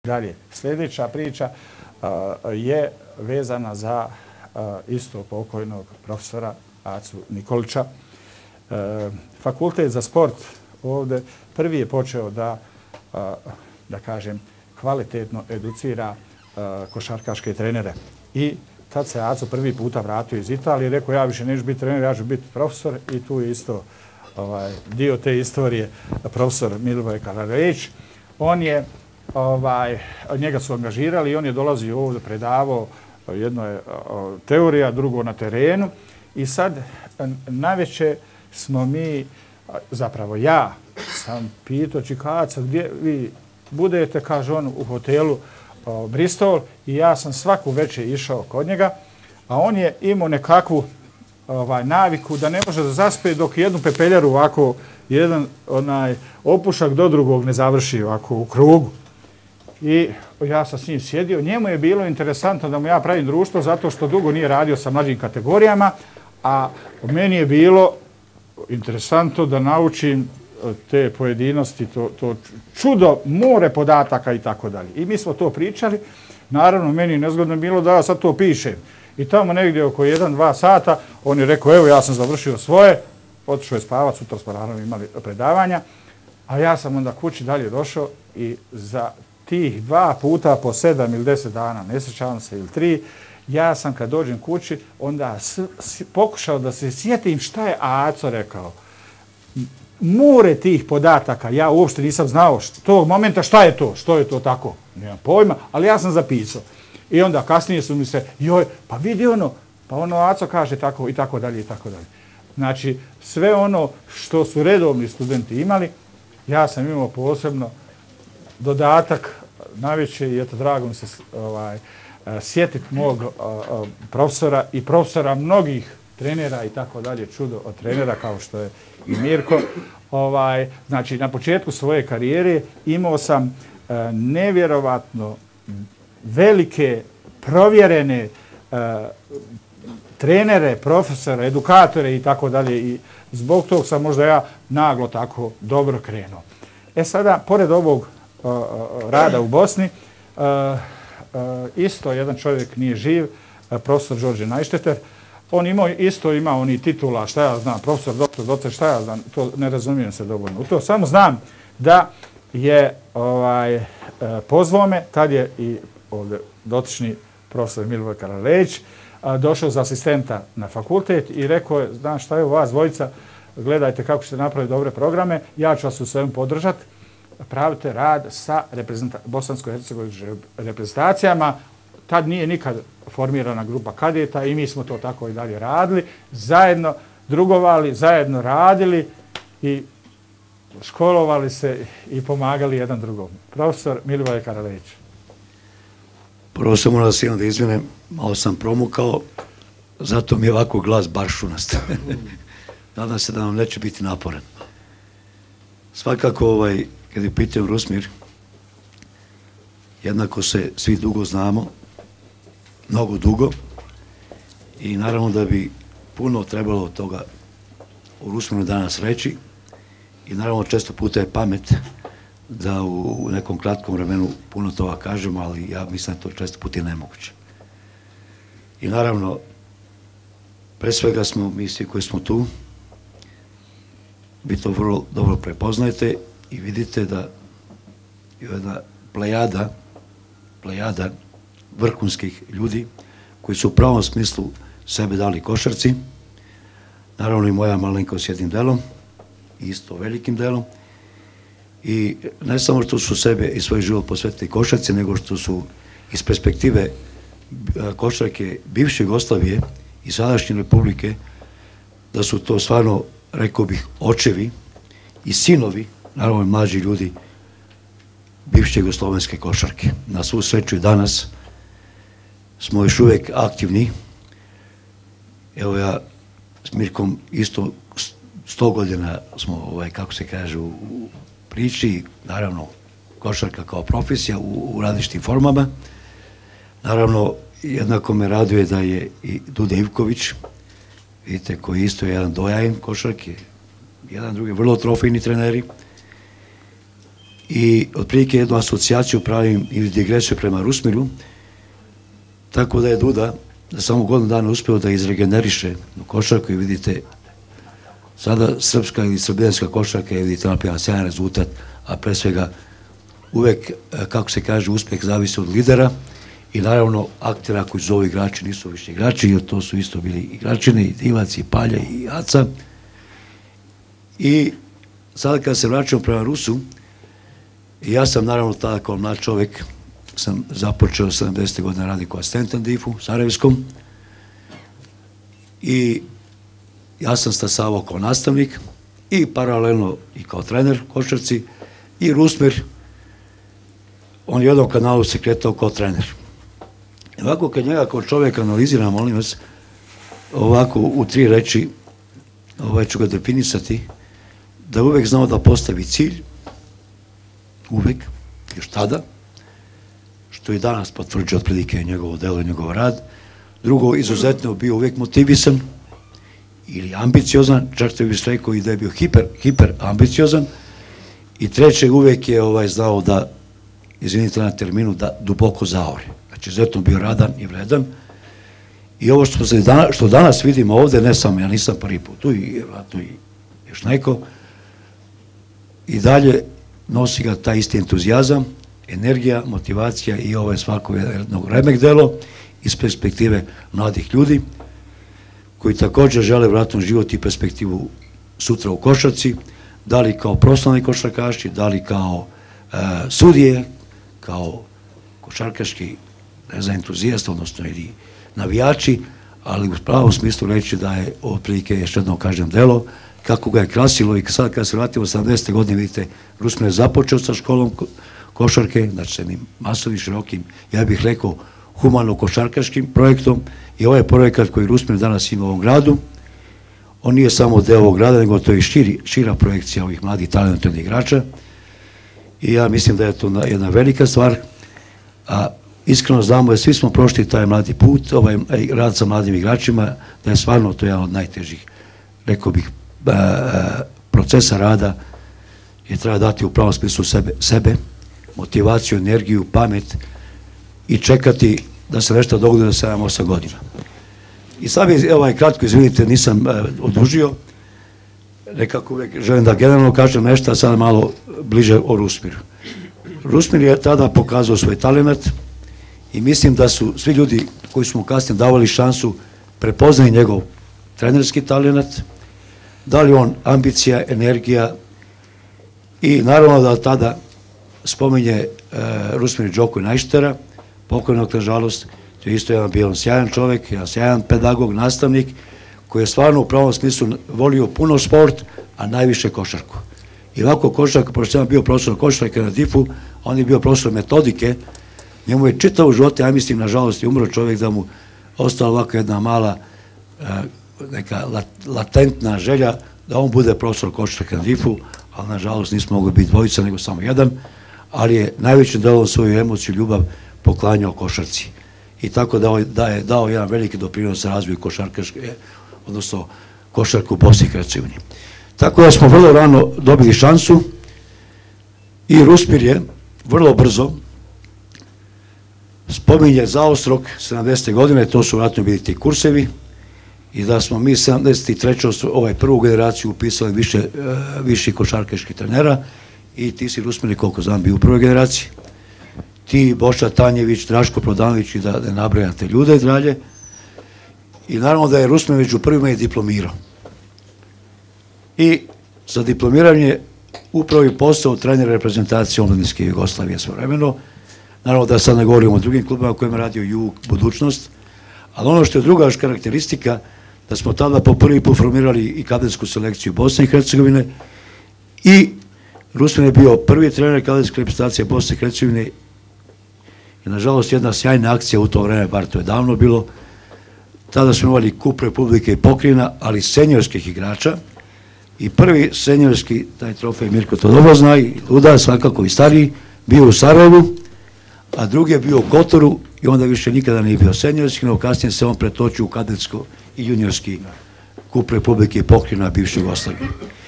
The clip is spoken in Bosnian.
dalje. Sljedeća priča je vezana za isto pokojnog profesora Acu Nikolića. Fakultet za sport ovdje prvi je počeo da kažem, kvalitetno educira košarkaške trenere. I tad se Aco prvi puta vratio iz Italije i rekao ja više neću biti trener, ja ću biti profesor i tu je isto dio te istorije profesor Milivoje Karaljević. On je njega su angažirali i on je dolazio ovdje, predavao, jedno je teorija, drugo na terenu i sad najveće smo mi, zapravo ja sam pitao Čikaca gdje vi budete, kaže on u hotelu Bristol i ja sam svaku večer išao kod njega, a on je imao nekakvu naviku da ne može da zaspe dok jednu pepeljaru ovako, jedan opušak do drugog ne završi ovako u krugu. I ja sam s njim sjedio. Njemu je bilo interesantno da mu ja pravim društvo zato što dugo nije radio sa mlađim kategorijama, a meni je bilo interesantno da naučim te pojedinosti, to čudo, more podataka i tako dalje. I mi smo to pričali. Naravno, meni je nezgodno bilo da ja sad to pišem. I tamo negdje oko 1-2 sata on je rekao, evo ja sam završio svoje, otišao je spavat, sutra smo naravno imali predavanja, a ja sam onda kući dalje došao i za tih 2 puta po 7 ili 10 dana, ne sjećam se, ili 3, ja sam kad dođem kući, onda pokušao da se sjetim šta je Aco rekao. More tih podataka, ja uopšte nisam znao tog momenta šta je to, što je to tako, nemam pojma, ali ja sam zapisao. I onda kasnije su mi se, joj, pa vidi ono, pa ono Aco kaže tako i tako dalje i tako dalje. Znači, sve ono što su redovni studenti imali, ja sam imao posebno dodatak najveće i eto drago mi se sjetiti mog profesora i profesora mnogih trenera i tako dalje, čudo od trenera kao što je i Mirko. Znači, na početku svoje karijere imao sam nevjerovatno velike, provjerene trenere, profesore, edukatore i tako dalje i zbog tog sam možda ja naglo tako dobro krenuo. E sada, pored ovog rada u Bosni, isto jedan čovjek nije živ, profesor Đorđe Najšteter. On ima oni titula, šta ja znam, profesor, doktor, docent, šta ja znam, to ne razumijem se dovoljno u to. Samo znam da je pozvao me, tad je i ovdje dotični profesor Milivoje Karaljević došao za asistenta na fakultet i rekao je, znaš šta je u vas dvojica, gledajte kako ćete napraviti dobre programe, ja ću vas u svemu podržati. Pravite rad sa bosansko-hercegovičkim reprezentacijama. Tad nije nikad formirana grupa kadeta i mi smo to tako i dalje radili. Zajedno drugovali, zajedno radili i školovali se i pomagali jedan drugom. Profesor Milivoje Karaljević. Prvo sam morao da da izmjenem, malo sam promukao, zato mi je ovako glas baršunast. Nadam se da nam neće biti naporan. Svakako, kad je pitao Rusmir, jednako se svi dugo znamo, mnogo dugo, i naravno da bi puno trebalo toga u Rusmiru danas reći i naravno često puta je pamet da u nekom kratkom vremenu puno toga kažemo, ali ja mislim da to često puta je nemoguće. I naravno, pre svega smo mi svi koji smo tu, vi to vrlo dobro prepoznajete i vidite da je jedna plejada vrhunskih ljudi koji su u pravom smislu sebe dali košarci, naravno i moja malenkost s jednim delom, isto velikim delom, i ne samo što su sebe i svoj život posvetili košarci, nego što su iz perspektive košarke bivše Jugoslavije i sadašnje Republike, da su to stvarno, rekao bih, očevi i sinovi, naravno mlađi ljudi bivše jugoslovenske košarke. Na svu sreću i danas smo još uvijek aktivni. Evo ja s Mirkom isto 100 godina smo, kako se kaže, u priči, naravno košarka kao profesija u različitim formama. Naravno, jednako me raduje da je i Duda Ivković, vidite, koji isto je jedan dojajan košarke, jedan drugi vrlo trofejni treneri. i otprilike jednu asocijaciju pravim ili digresiju prema Rusmiru, tako da je Duda da samo godinu dana uspeo da izregeneriše košarku i vidite sada srpska ili srbijanska košarka je vidite napravljena sjajan rezultat, a pre svega uvek, kako se kaže, uspeh zavisi od lidera i naravno aktera koji zovu igrači nisu više igrači, jer to su isto bili igračine, i Divac, i Palja, i Aca. I sada kada se vraćamo prema Rusu, ja sam naravno tada kao mlad čovek sam započeo 70. godine raditi kao asistent na DIF-u, Sarajevskom, i ja sam stasavao kao nastavnik i paralelno i kao trener košarci, i Rusmir, on je u jednom kanalu se kretao kao trener. Ovako kad njega kao čovek analiziram, molim vas, ovako u 3 reči ću ga definisati, da uvek znao da postavi cilj, uvek, još tada, što i danas potvrđuje otprilike njegovo delo i njegov rad. Drugo, izuzetno bio uvek motivisan ili ambiciozan, čak što bih rekao i da je bio hiper ambiciozan. I treće, uvek je znao da, izvinite na terminu, da duboko zaore. Znači, izuzetno bio radan i vredan. I ovo što danas vidimo ovde, ne samo, ja nisam prvi put tu i vjerojatno i još neko, i dalje nosi ga taj isti entuzijazam, energija, motivacija i ovo je svako jedno remek delo iz perspektive mladih ljudi koji također žele vratno život i perspektivu sutra u košarci, da li kao profesionalni košarkaši, da li kao sudije, kao košarkaški, ne znam, entuzijast, odnosno ili navijači, ali u pravom smislu reći da je otprilike, još jednom kažem, delo, kako ga je krasilo. I sad kada se vratimo 70. godine, vidite, Rusmir je započeo sa školom košarke, znači s jednim masovim, širokim, ja bih rekao, humano-košarkaškim projektom, i ovaj projekat koji Rusmir danas ima u ovom gradu, on nije samo deo ovog grada, nego to je šira projekcija ovih mladih talentovnih igrača, i ja mislim da je to jedna velika stvar, a iskreno znamo da svi smo prošli taj mladi put, ovaj rad sa mladim igračima, da je stvarno to jedan od najtežih, rekao bih, procesa rada, je treba dati u pravom smislu sebe, motivaciju, energiju, pamet i čekati da se nešto dogodi za 7-8 godina. I sad bi, kratko, izvinite, nisam odužio, nekako uvek želim da generalno kažem nešto, a sad malo bliže o Rusmiru. Rusmir je tada pokazao svoj talent i mislim da su svi ljudi koji su mu kasnije davali šansu prepoznali njegov trenerski talent, da li on ambicija, energija, i naravno da tada spominje Rusmir Đoku Najštera, pokojnog, nažalost, to je isto jedan sjajan čovek, jedan sjajan pedagog, nastavnik, koji je stvarno u pravom smislu volio puno sport, a najviše košarku. I ovako košarka, pošto sam bio profesor košarke na DIF-u, on je bio profesor metodike, njemu je čitav u životu, ja mislim, nažalost, je umro čovek, da mu ostala ovako jedna mala, neka latentna želja da on bude profesor košarke na DIF-u, ali nažalost nismo mogli biti dvojica, nego samo jedan, ali je najvećim delom svoju emociju, ljubav poklanjao košarci. I tako da je dao jedan veliki doprinos razvoju košarkaške, odnosno košarku u Bosni i Hercegovini. Tako da smo vrlo rano dobili šansu i Rusmir je vrlo brzo spominje zaostrok 70. godine, to su vratno bili ti kursevi, i da smo mi 73. prvu generaciju upisali viši košarkaških trenera, i ti si, Rusmir, koliko znam, bio u prvoj generaciji. Ti, Boša Tanjević, Draško Prodanović, i da ne nabrajam te ljude dalje. I naravno da je Rusmir među prvima i diplomirao. I za diplomiranje upravo i postao trener reprezentacije omladinske Jugoslavije svojevremeno. Naravno da sad ne govorimo o drugim klubima kojima radio Jug, Budućnost, ali ono što je druga karakteristika, da smo tada po prvi put formirali i kadetsku selekciju Bosne i Hercegovine, i Rusmir je bio prvi trener kadetske reprezentacije Bosne i Hercegovine, i nažalost jedna sjajna akcija u to vreme, bar to je davno bilo, tada smo imali Kup Republike i Pokrajina, ali senjorskih igrača, i prvi senjorski, taj trofej Mirko to dobro zna, i Luda, svakako i stariji, bio u Sarajevu, a drugi je bio u Kotoru, i onda više nikada nije bio senjorski, no kasnije se on pretočio u kadetsko i juniorski Kup Republike i Pokrajina bivše Jugoslavije.